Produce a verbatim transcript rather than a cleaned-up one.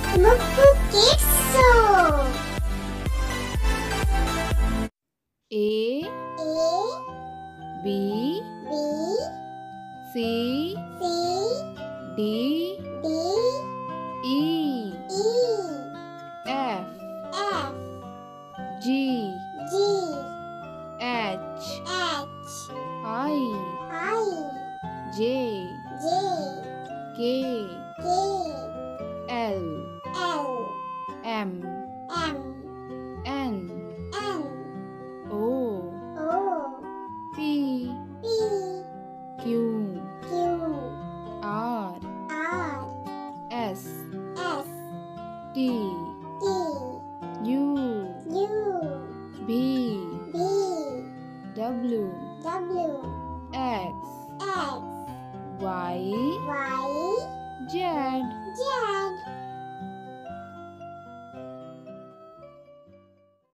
Muku Kids Show. A A B B C C D D E E F F G G H H I I J J K K L L M M N N O O P P Q Q R R S S T